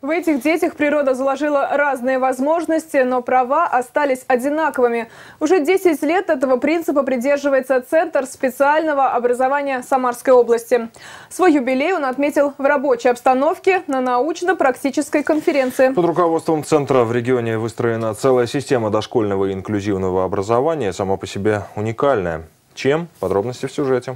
В этих детях природа заложила разные возможности, но права остались одинаковыми. Уже 10 лет этого принципа придерживается Центр специального образования Самарской области. Свой юбилей он отметил в рабочей обстановке на научно-практической конференции. Под руководством Центра в регионе выстроена целая система дошкольного и инклюзивного образования, сама по себе уникальная. Чем? Подробности в сюжете.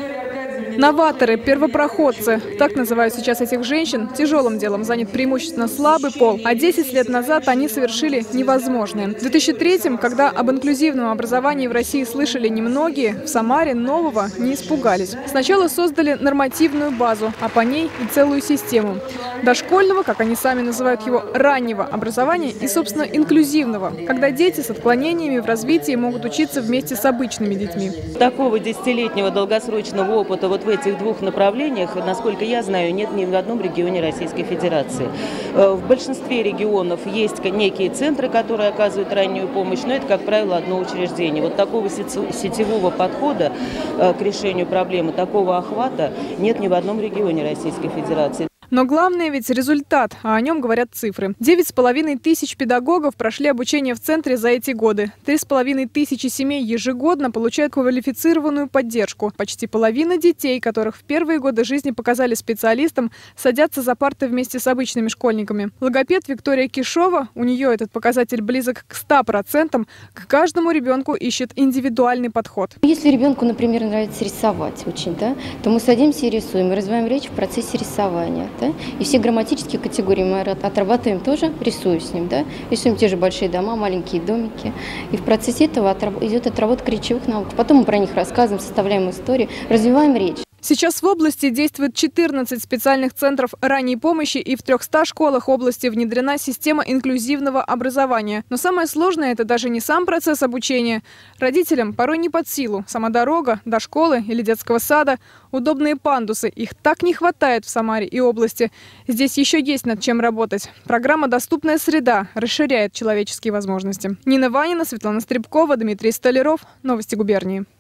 Новаторы, первопроходцы. Так называют сейчас этих женщин. Тяжелым делом занят преимущественно слабый пол. А 10 лет назад они совершили невозможное. В 2003-м, когда об инклюзивном образовании в России слышали немногие, в Самаре нового не испугались. Сначала создали нормативную базу, а по ней и целую систему. Дошкольного, как они сами называют его, раннего образования и, собственно, инклюзивного, когда дети с отклонениями в развитии могут учиться вместе с обычными детьми. Такого 10-летнего долгосрочного опыта вот в этих двух направлениях, насколько я знаю, нет ни в одном регионе Российской Федерации. В большинстве регионов есть некие центры, которые оказывают раннюю помощь, но это, как правило, одно учреждение. Вот такого сетевого подхода к решению проблемы, такого охвата нет ни в одном регионе Российской Федерации. Но главное ведь результат, а о нем говорят цифры. 9,5 тысяч педагогов прошли обучение в центре за эти годы. 3,5 тысячи семей ежегодно получают квалифицированную поддержку. Почти половина детей, которых в первые годы жизни показали специалистам, садятся за парты вместе с обычными школьниками. Логопед Виктория Кишова, у нее этот показатель близок к 100%, к каждому ребенку ищет индивидуальный подход. Если ребенку, например, нравится рисовать очень, то мы садимся и рисуем, мы развиваем речь в процессе рисования. И все грамматические категории мы отрабатываем тоже, рисуя с ним. Рисуем те же большие дома, маленькие домики. И в процессе этого идет отработка речевых наук. Потом мы про них рассказываем, составляем историю, развиваем речь. Сейчас в области действует 14 специальных центров ранней помощи, и в 300 школах области внедрена система инклюзивного образования. Но самое сложное – это даже не сам процесс обучения. Родителям порой не под силу сама дорога до школы или детского сада, удобные пандусы. Их так не хватает в Самаре и области. Здесь еще есть над чем работать. Программа «Доступная среда» расширяет человеческие возможности. Нина Ванина, Светлана Стребкова, Дмитрий Столяров. Новости губернии.